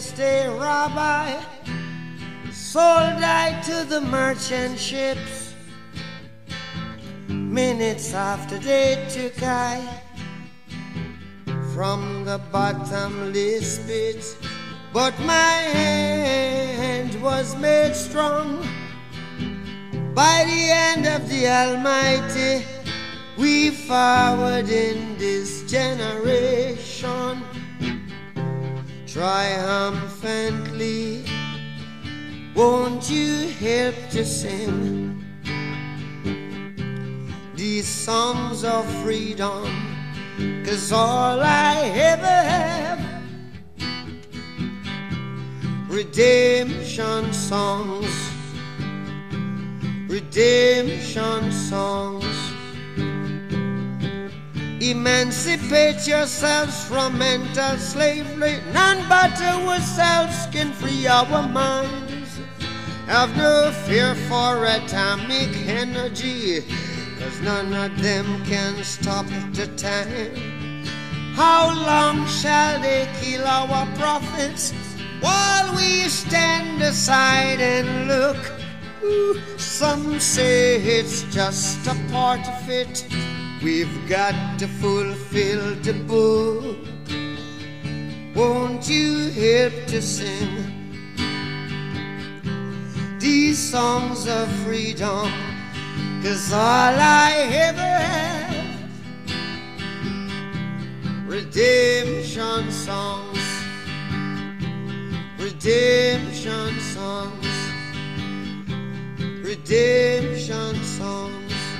just a rabbi, sold I to the merchant ships. Minutes after they took I from the bottomless pit, but my hand was made strong by the hand of the Almighty. We forward in this generation triumphantly. Won't you help to sing these songs of freedom? 'Cause all I ever have, redemption songs, redemption songs. Emancipate yourselves from mental slavery. None but ourselves can free our minds. Have no fear for atomic energy, 'cause none of them can stop the time. How long shall they kill our prophets while we stand aside and look? Ooh, some say it's just a part of it. We've got to fulfill the book. Won't you help to sing these songs of freedom? 'Cause all I ever have, redemption songs, redemption songs, redemption songs.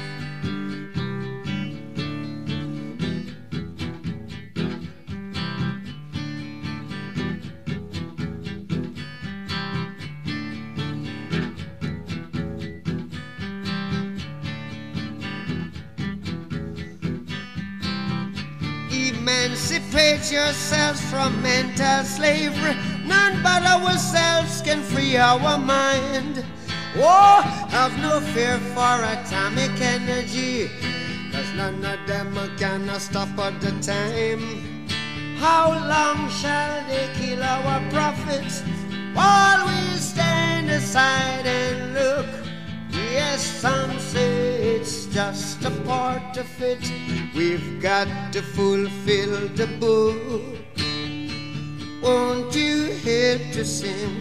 Emancipate yourselves from mental slavery. None but ourselves can free our mind. Oh, have no fear for atomic energy, 'cause none of them can stop at the time. How long shall they kill our prophets while we stand aside and look? Yes, some say it's just a part of it. We've got to fulfill the book. Won't you help to sing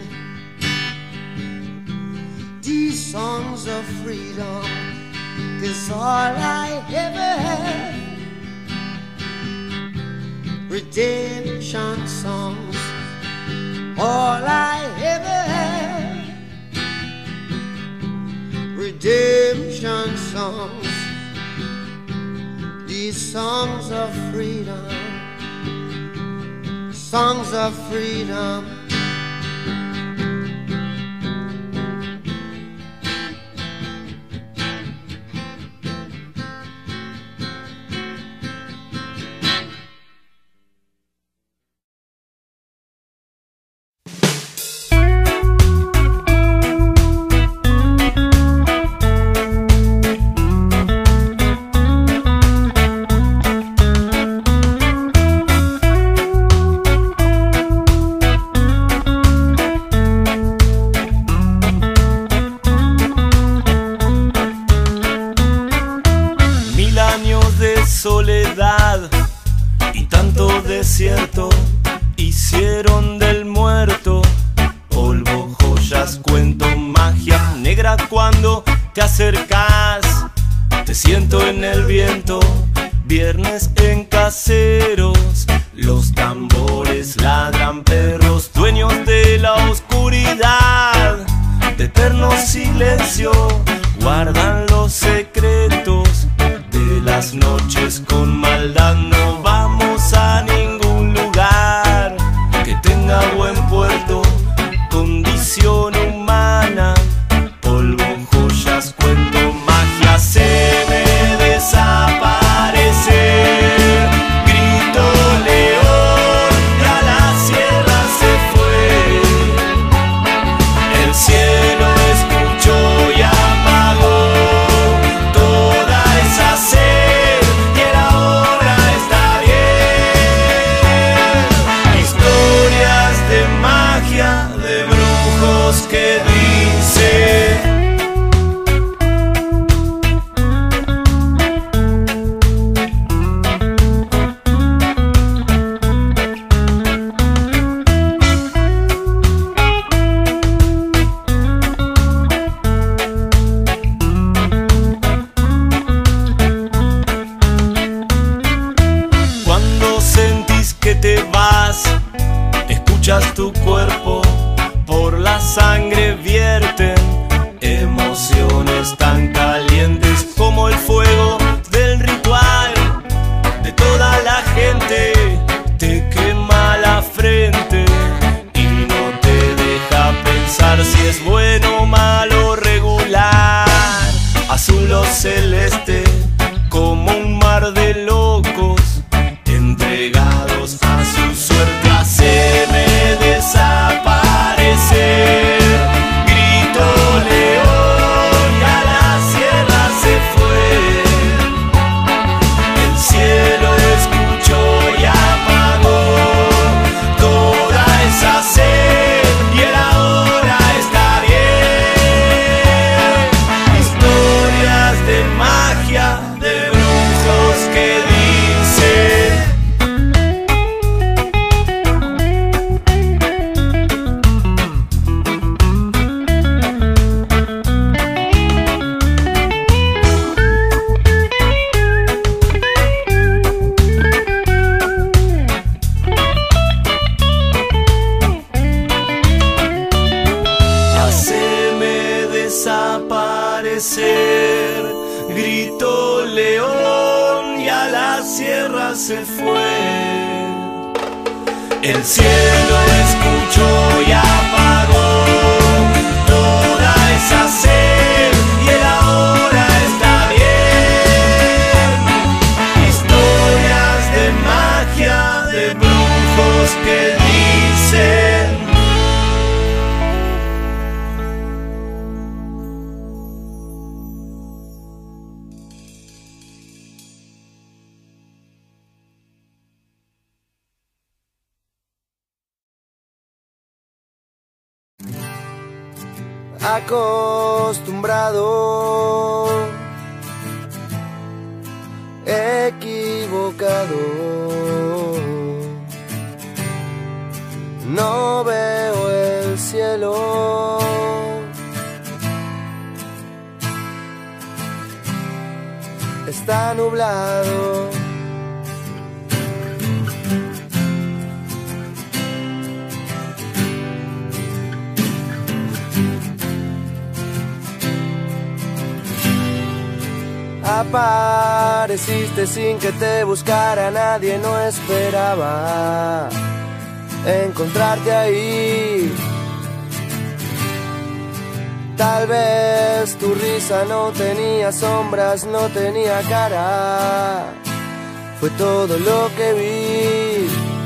these songs of freedom? 'Cause all I ever have, redemption songs. All I ever have, redemption songs. These songs of freedom, songs of freedom. Soledad y tanto desierto hicieron del muerto polvo, joyas, cuento, magia negra. Cuando te acercas, te siento en el viento. Viernes en Caseros, los tambores ladran, perros dueños de la oscuridad. De eterno silencio guardan los secretos de las noches. Con maldad no vamos a ningún lugar que tenga buen puerto. Condición humana, polvo, joyas, cuento, magia. Se me desaparecer, grito león y a la sierra se fue. El cielo escuchó y apagó toda esa sed escuchas tu cuerpo, por la sangre vierten emociones tan calientes como el fuego del ritual de toda la gente. Te quema la frente y no te deja pensar si es bueno, malo, regular, azul o celeste, como un mar de locos entregados a su suerte. Haceme desaparecer, grito león y a la sierra se fue. El cielo escuchó y apagó toda esa sed y el ahora está bien. Historias de magia, de brujos que dicen: haceme desaparecer, gritó león y a la sierra se fue. El cielo escuchó y apagó toda esa sed y el ahora está bien. Historias de magia, de brujos que dicen: acostumbrado, equivocado, no veo el cielo, está nublado. Apareciste sin que te buscara, nadie no esperaba encontrarte ahí. Tal vez tu risa no tenía sombras, no tenía cara, fue todo lo que vi.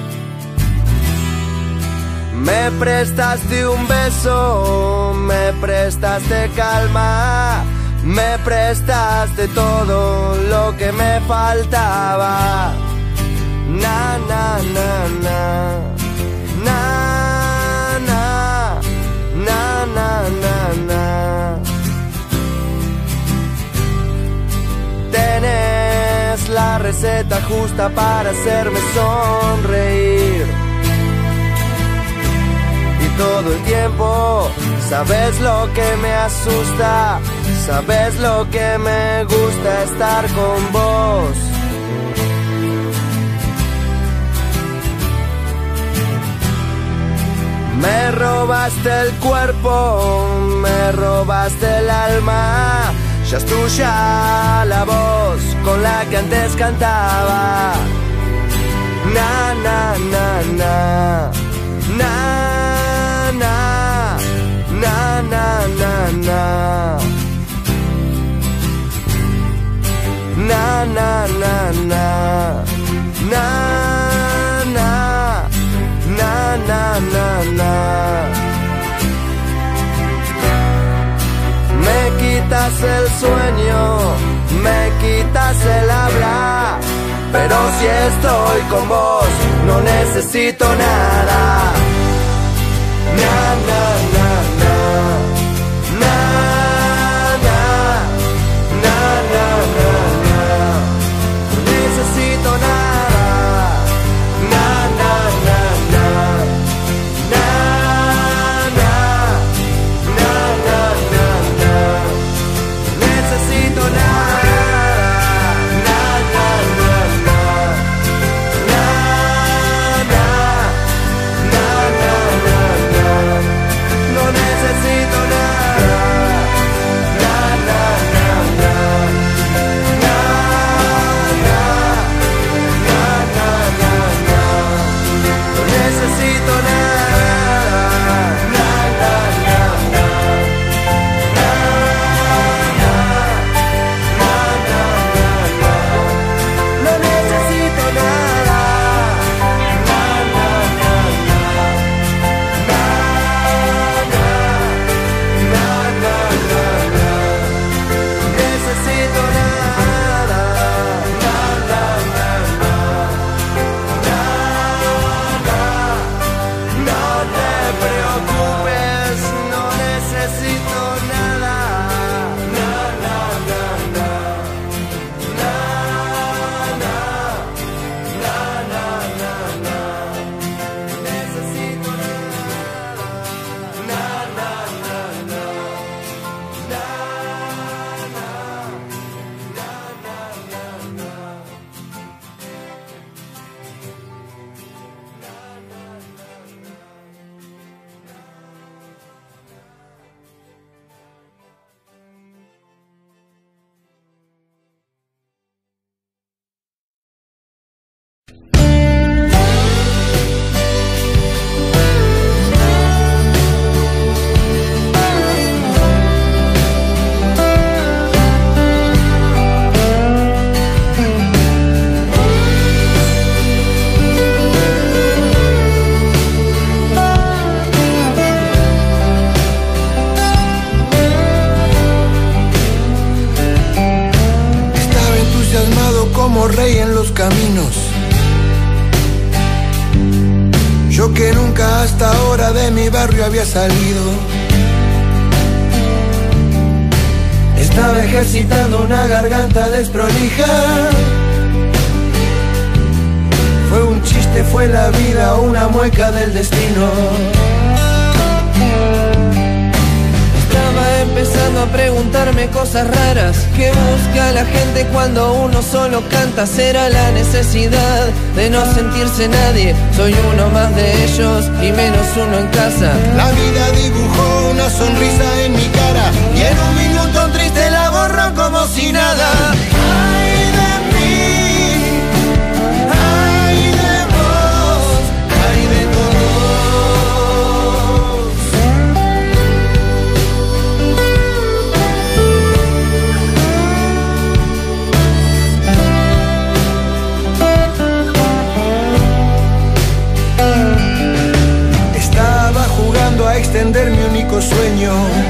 Me prestaste un beso, me prestaste calma, me prestaste todo lo que me faltaba. Na, na, na, na. Na, na, na, na, na, na. Tenés la receta justa para hacerme sonreír. Y todo el tiempo sabes lo que me asusta, sabes lo que me gusta, estar con vos. Me robaste el cuerpo, me robaste el alma, ya es tuya la voz con la que antes cantaba. Na, na, na, na, na, na, na, na, na, na. Na, na, na, na, na, na, na, na, na, na. Me quitas el sueño, me quitas el habla, pero si estoy con vos no necesito nada. Na, na, na, na, na, na, na, na, na. No necesito nada. Na, na, na, na, na, na, na, na, na, na. Necesito nada. Na, na, na, na, na, na, na, na. Hasta ahora de mi barrio había salido. Estaba ejercitando una garganta desprolija. Fue un chiste, fue la vida, una mueca del destino. Estaba empezando a preguntarme cosas raras. ¿Qué busca la gente cuando uno solo canta? ¿Será la necesidad de no sentirse nadie? Soy uno más de ellos y menos uno en casa. La vida dibujó una sonrisa en mi cara y en un minuto triste la borró como si nada. Ay de mí, ay de vos, ay de todos. Estaba jugando a extender mi único sueño.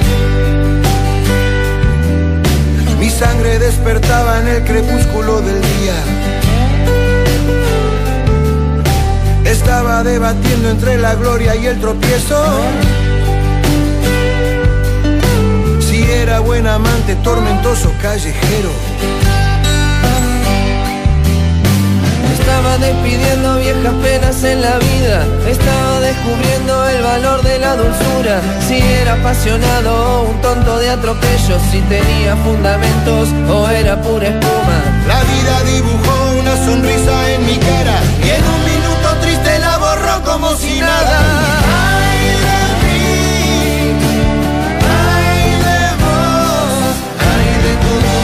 Mi sangre despertaba en el crepúsculo del día. Estaba debatiendo entre la gloria y el tropiezo. Si era buen amante, tormentoso callejero. Estaba despidiendo viejas penas en la vida. Estaba descubriendo el valor de la dulzura. Si era apasionado o un tonto de atropello. Si tenía fundamentos o era pura espuma. La vida dibujó una sonrisa en mi cara y en un minuto triste la borró como si nada. Ay de mí, ay de vos, ay de todos.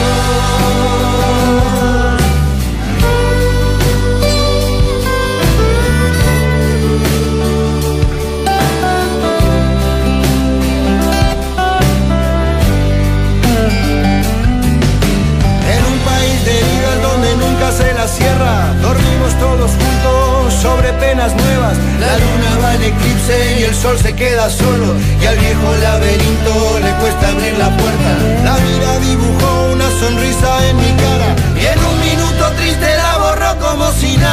Se la cierra, dormimos todos juntos sobre penas nuevas. La luna va en eclipse y el sol se queda solo, y al viejo laberinto le cuesta abrir la puerta. La vida dibujó una sonrisa en mi cara y en un minuto triste la borró como si nada.